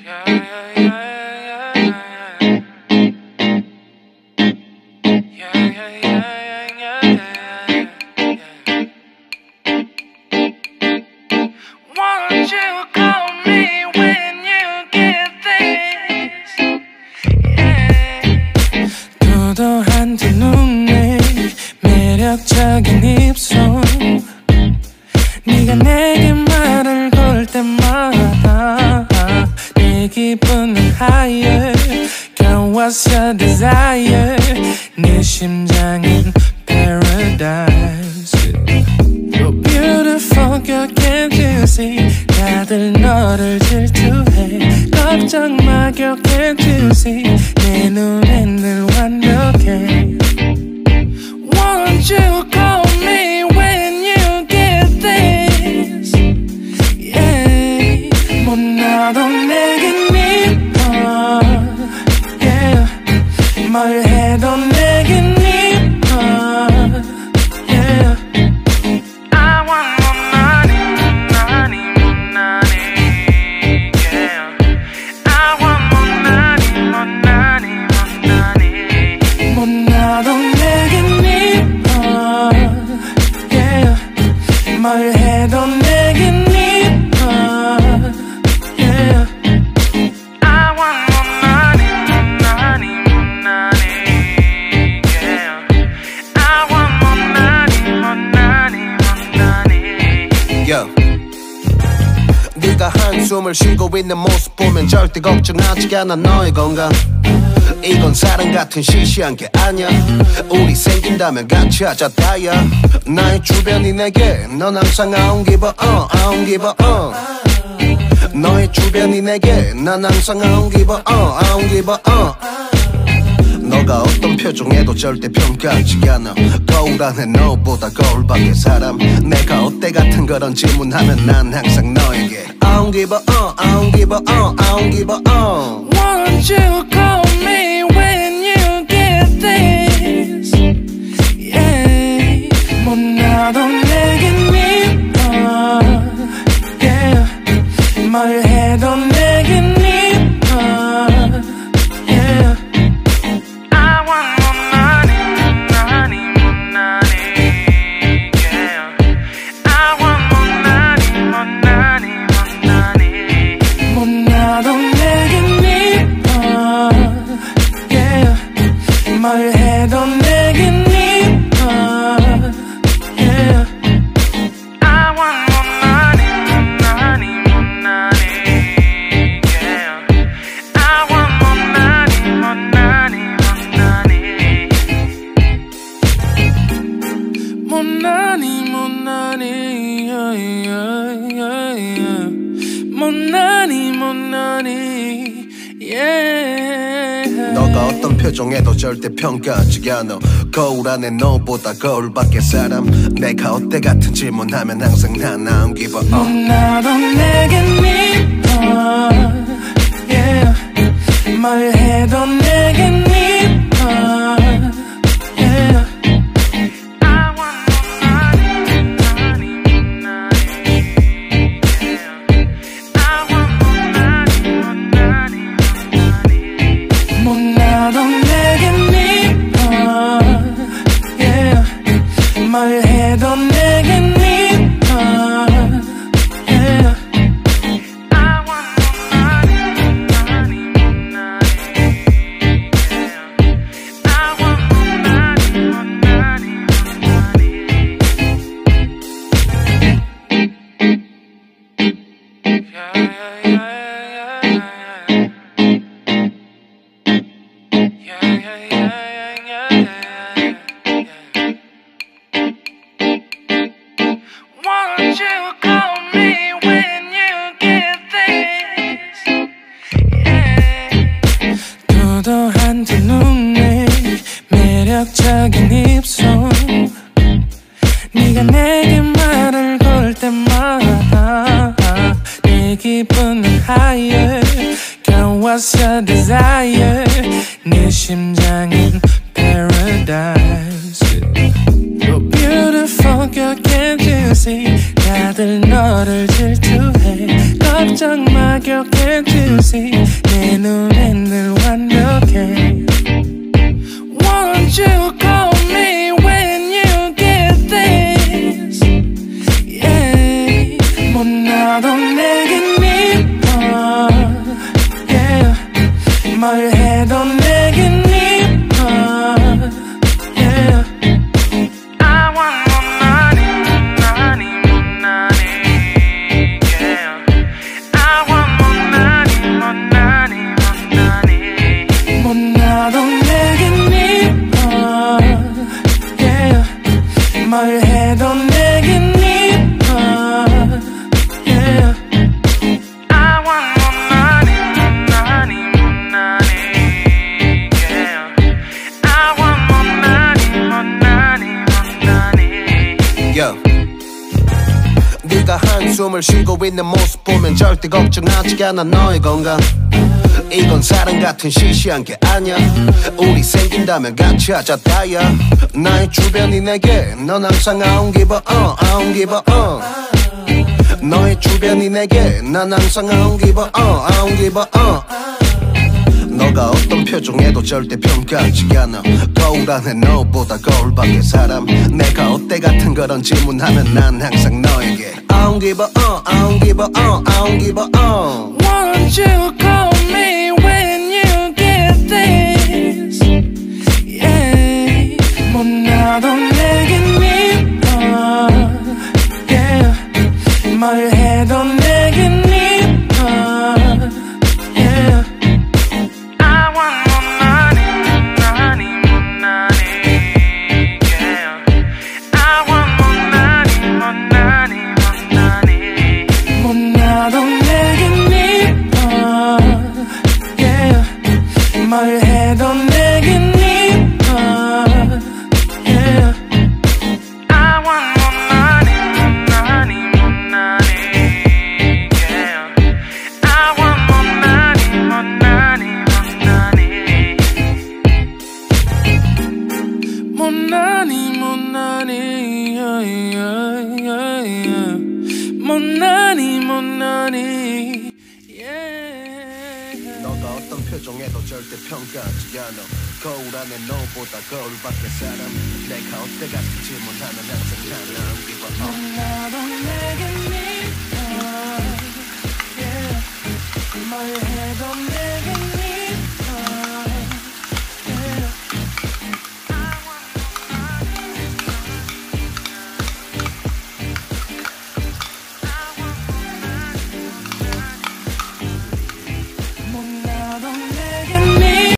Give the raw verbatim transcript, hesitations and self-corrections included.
도도한 두 눈에 매력적인 입술 네가 내게 말을 걸 때마다 내 기분은 higher Girl what's your desire 내 심장은 paradise You're beautiful girl can't you see 다들 너를 질투해 걱정 마 girl can't you see 내 눈엔 늘 완벽해 Won't you call me when you get this Yeah 못 나도 내겐 이뻐 Yeah 뭘 해도 내겐 이뻐 Yeah I want more money, more money, more money Yeah I want more money, more money, more money 못 나도 내겐 이뻐 Yeah 뭘 해도 내겐 이뻐 Yeah I want more money, more money, more money Yeah I want more money, more money, more money Yo. 네가 한숨을 쉬고 있는 모습 보면 절대 걱정하지 않아 너의 건강 이건 사랑 같은 시시한 게 아니야 우리 생긴다면 같이 하자 다야 나의 주변이 내게 넌 항상 I don't give a uh, I don't give a uh 너의 주변이 내게 난 항상 I don't give a uh, I don't give a uh 너가 어떤 표정에도 절대 평가하지 않아 거울 안에 너보다 거울 밖의 사람 내가 어때 같은 그런 질문하면 난 항상 너에게 I don't give a uh, I don't give a uh, I don't give a uh Won't you call me when you get this Yeah 못 나도 내겐 이뻐 Yeah 뭘 해도 내겐 이뻐 Yeah I want more money, more money, more money Yeah I want more money, more money, more money 못 나도 내겐 이뻐 Yeah 뭘 해도 내겐 이뻐 Yeah I want more money, more money, more money Yeah I want more money, more money, more money More money, more money yeah, yeah, yeah, yeah. More money, more money Yeah 너가 어떤 표정에도 절대 평가하지 않아 거울 안에 너보다 거울 밖의 사람 내가 어때 같은 질문하면 항상 난 I don't give a uh 못 나도 내겐 이뻐 Yeah 뭘 해도 내겐 이뻐 Yeah I want more money, money, money Yeah I want more money, more money, money 못 나도 내겐 이뻐 Yeah 뭘 해도 내겐 이뻐 Yeah I want more money, money, money Yeah I want more money, more money, money Yeah, yeah, yeah, yeah, yeah, yeah, yeah, yeah, yeah. Won't you call me when you get this? Yeah. 도도한 두 눈에 매력적인 입술 네가 내게 말을 걸 때마다 내 기분은 higher Girl what's your desire 내 심장은 paradise You're beautiful girl can't you see 다들 너를 질투해 걱정 살짝 막역해주지 내 눈엔 늘 완벽해 Won't you call me when you get this Yeah 못나도 내겐 미워 Yeah 뭘 해도 내겐 미워 Yeah I want more money, money, more money Yeah I want more money, more money, more money 못나도 내겐 미워 Yeah 뭘 해도 내겐 미워 Yeah I want more money, more money, more money Yeah I want more money, more money, more money Yo. 네가 한숨을 쉬고 있는 모습 보면 절대 걱정하지 않아 너의 건강 이건 사랑 같은 시시한 게 아니야 우리 생긴다면 같이 하자 다야 나의 주변이 내게 넌 항상 I don't give a uh, I don't give a uh 너의 주변이 내게 난 항상 I don't give a uh, I don't give a uh 너가 어떤 표정에도 절대 평가하지 않아 거울 안에 너보다 거울 밖의 사람 내가 어때 같은 그런 질문하면 난 항상 너에게 I don't give a uh, I don't give a uh, I don't give a uh Won't you call me when you get this Yeah 못나도 내겐 미워 Yeah 뭘 해도 내겐 미워 Yeah I want more money, money, more money Yeah I want more money, more money, more money 못나도 내겐 미워 Yeah 뭘 해도 내겐 미워 Yeah I want more money, money, more money Yeah I want more money, more money, more money More money, more money yeah, yeah, yeah, yeah. More money, more money Yeah 너가 어떤 표정에도 절대 평가하지 않아 거울 안에 너보다 거울 밖의 사람 내가 어때 같은 질문하면 항상 난 I don't give a uh 나도 내겐 미워 Yeah 뭘 해도 내겐 미워 Yeah I want more money 못나도